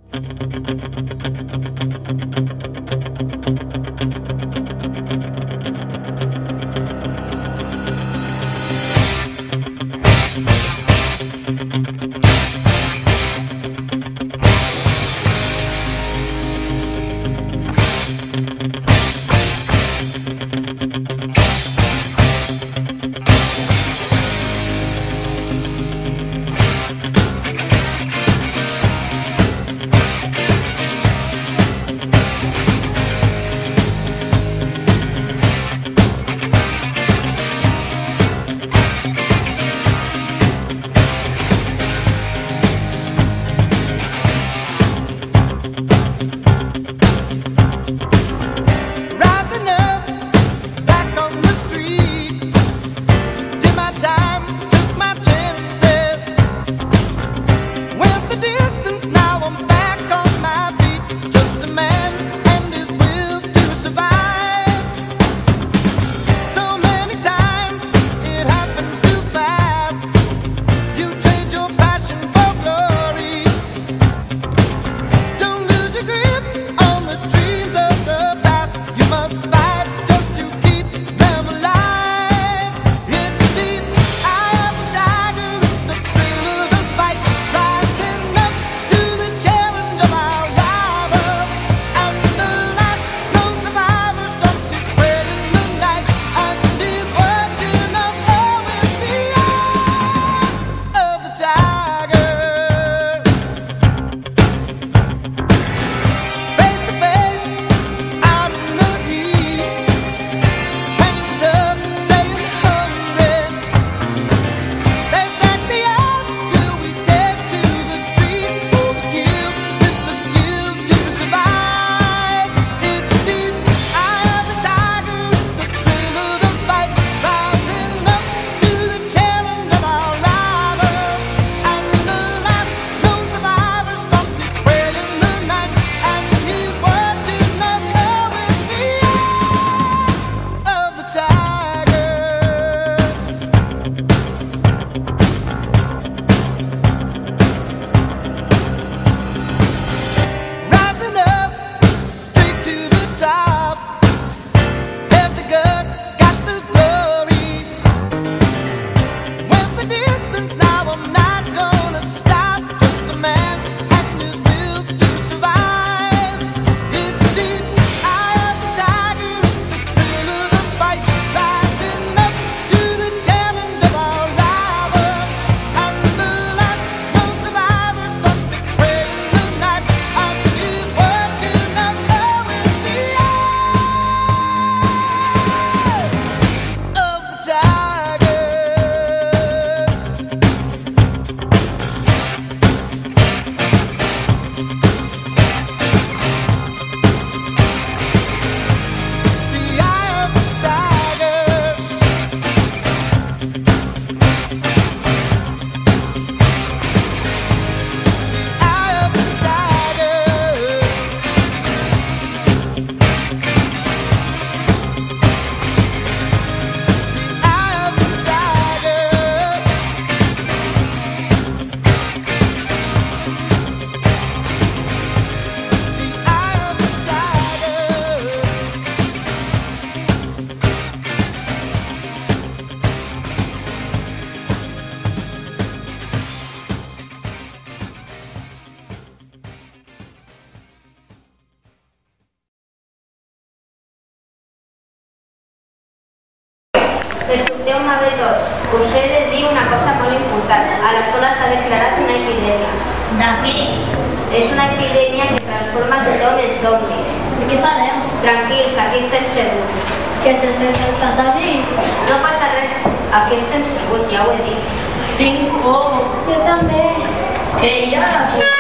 Escolteu una vez tots. Us he de dir una cosa molt important. A l'escola s'ha declarat una epidèmia. De què? És una epidèmia que transforma tothom en zombis. I què farem? Tranquils, aquí estem segurs. Que t'estem pensant a dir? No passa res. Aquí estem segurs, ja ho he dit. Tinc por. Jo també. Que ja la puc.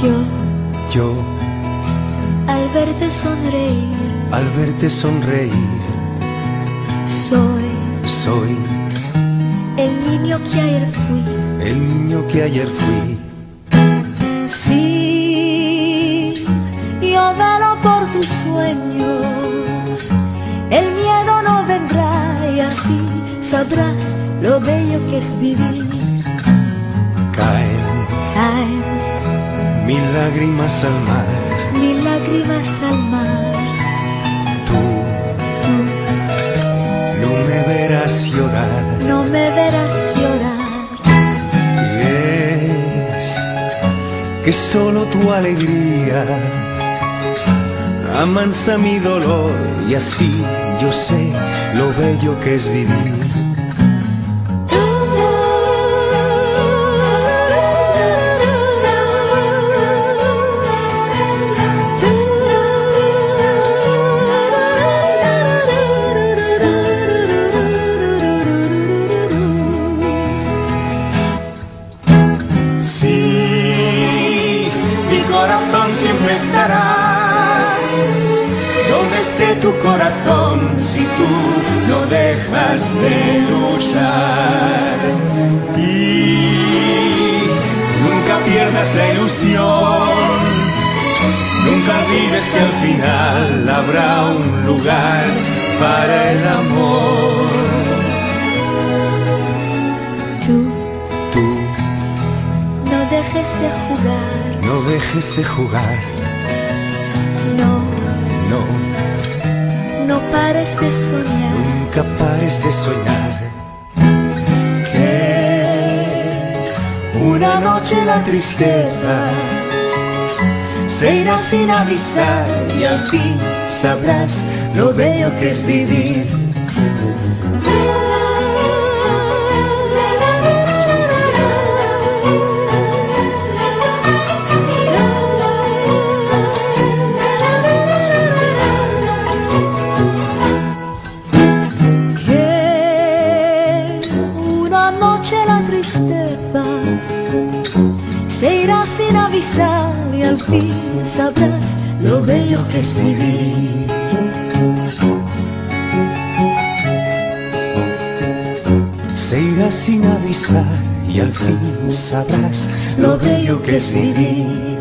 Yo, al verte sonreír, al verte sonreír, soy el niño que ayer fui. el niño que ayer fui. Sí, yo velo por tus sueños, el miedo no vendrá y así sabrás lo bello que es vivir. Caen Caen mil lágrimas al mar, mil lágrimas al mar. tú Tú no me verás llorar. no me verás llorar. Y es que solo tu alegría amansa mi dolor y así yo sé lo bello que es vivir. Sí, mi corazón siempre estará donde esté tu corazón si tú no dejas de luchar. Y nunca pierdas la ilusión, nunca olvides que al final habrá un lugar para el amor. Tú Tú no dejes de jugar, no dejes de jugar, no, no, no pares de soñar. nunca pares de soñar. Que una noche la tristeza se irá sin avisar y al fin sabrás lo bello que es vivir. Se irá sin avisar y al fin sabrás lo bello que es vivir. Se irá sin avisar y al fin sabrás lo bello que es vivir.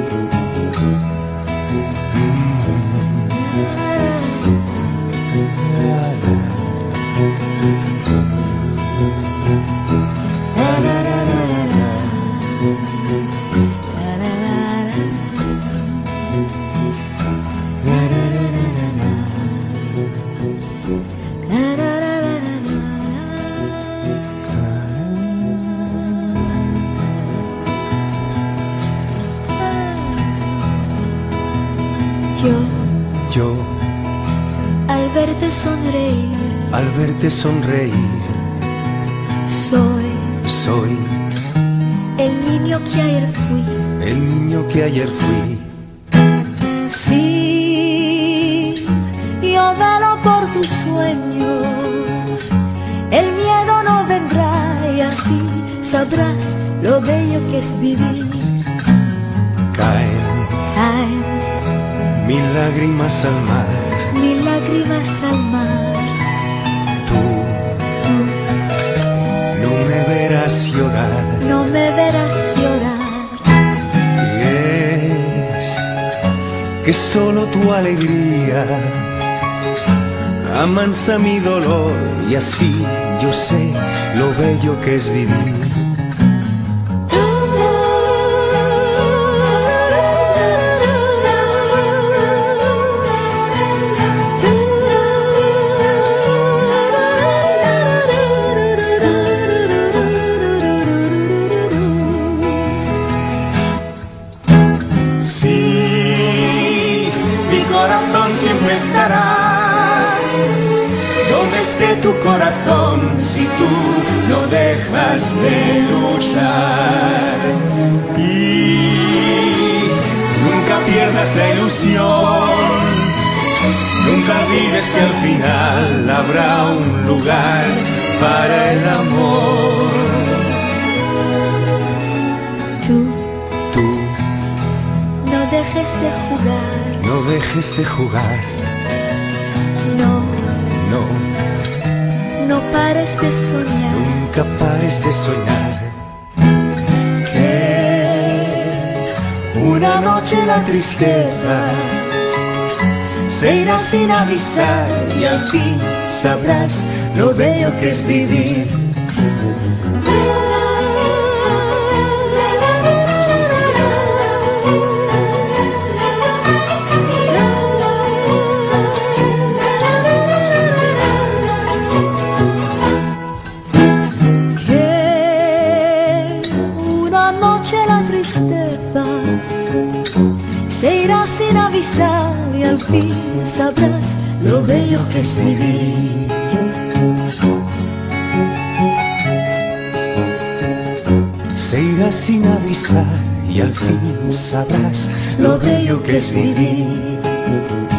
Yo, al verte sonreír, al verte sonreír, soy el niño que ayer fui. el niño que ayer fui. Sí, yo velo por tus sueños, el miedo no vendrá y así sabrás lo bello que es vivir. Caen Caen mil lágrimas al mar, mil lágrimas al mar. tú Tú no me verás llorar. no me verás llorar. Y es que solo tu alegría amansa mi dolor y así yo sé lo bello que es vivir. Sí, mi corazón siempre estará donde esté tu corazón si tú no dejas de luchar. Y nunca pierdas la ilusión, nunca olvides que al final habrá un lugar para el amor. Tú Tú jugar. No dejes de jugar. No, No, no pares de soñar. nunca pares de soñar. Que una noche la tristeza se irá sin avisar y al fin sabrás lo bello que es vivir. Se irá sin avisar y al fin sabrás lo bello que es vivir. Se irá sin avisar y al fin sabrás lo bello que es vivir.